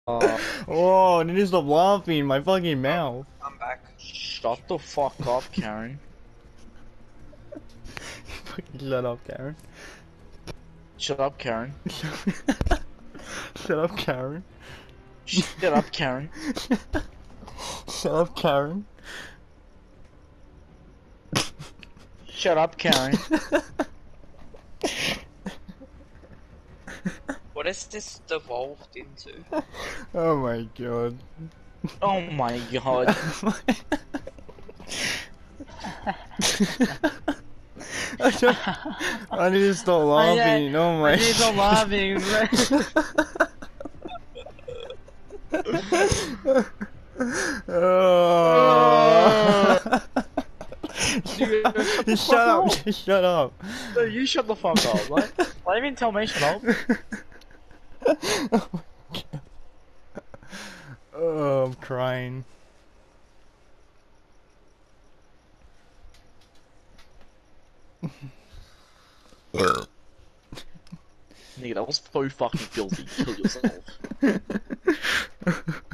Oh, I need to stop laughing. My fucking mouth. I'm back. Shut the fuck up, Karen. Fucking shut up, Karen. Shut up, Karen. Shut up, Karen. Shut up, Karen. Shut up, Karen. Shut up, Karen. What has this devolved into? Oh my god. Oh my god. I need to stop laughing. Oh my. I need to stop laughing. Oh. Dude, Shut up! Shut up! No, you shut the fuck up. Why even tell me shut up? Oh my god. Oh, I'm crying. Nigga, that was so fucking filthy. Kill yourself.